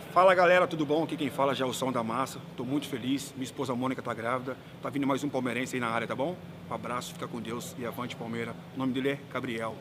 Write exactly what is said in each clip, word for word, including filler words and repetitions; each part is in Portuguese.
Fala galera, tudo bom? Aqui quem fala já é o Som da Massa. Tô muito feliz, minha esposa Mônica tá grávida. Tá vindo mais um palmeirense aí na área, tá bom? Um abraço, fica com Deus e avante Palmeira. O nome dele é Gabriel.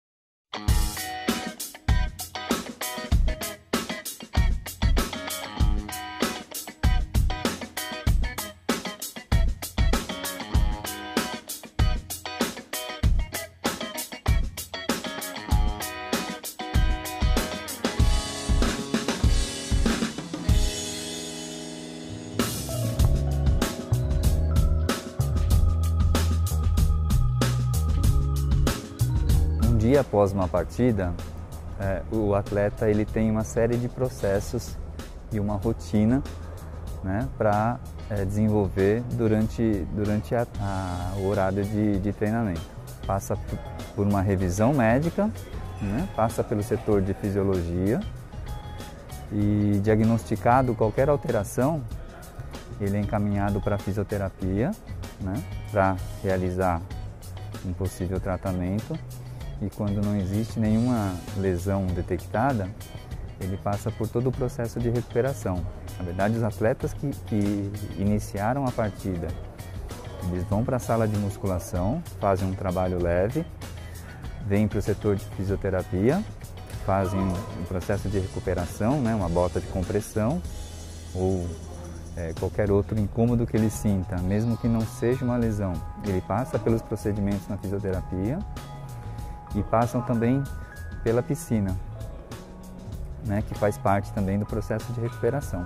Um dia após uma partida, é, o atleta ele tem uma série de processos e uma rotina, né, para é, desenvolver durante, durante a, a, o horário de, de treinamento. Passa por uma revisão médica, né, passa pelo setor de fisiologia e, diagnosticado qualquer alteração, ele é encaminhado para a fisioterapia, né, para realizar um possível tratamento. E quando não existe nenhuma lesão detectada, ele passa por todo o processo de recuperação. Na verdade, os atletas que, que iniciaram a partida, eles vão para a sala de musculação, fazem um trabalho leve, vêm para o setor de fisioterapia, fazem um processo de recuperação, né, uma bota de compressão ou é, qualquer outro incômodo que ele sinta, mesmo que não seja uma lesão. Ele passa pelos procedimentos na fisioterapia e passam também pela piscina, né, que faz parte também do processo de recuperação.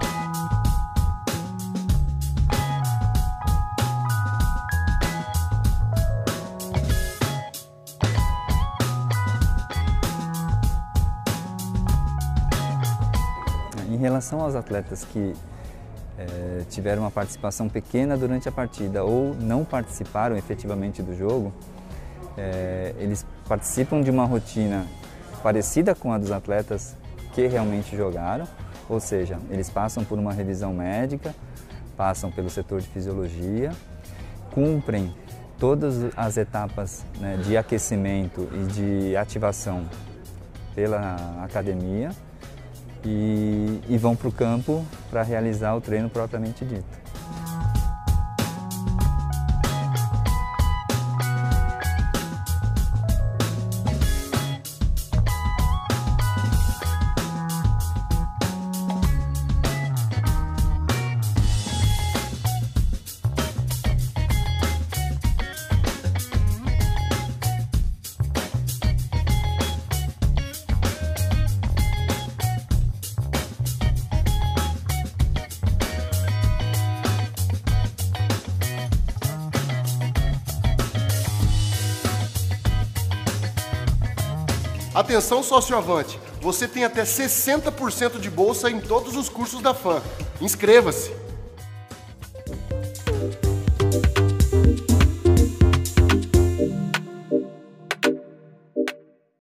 Em relação aos atletas que é, tiveram uma participação pequena durante a partida ou não participaram efetivamente do jogo, É, eles participam de uma rotina parecida com a dos atletas que realmente jogaram, ou seja, eles passam por uma revisão médica, passam pelo setor de fisiologia, cumprem todas as etapas, né, de aquecimento e de ativação pela academia e, e vão para o campo para realizar o treino propriamente dito. Atenção, sócio-avante, você tem até sessenta por cento de bolsa em todos os cursos da F A M. Inscreva-se!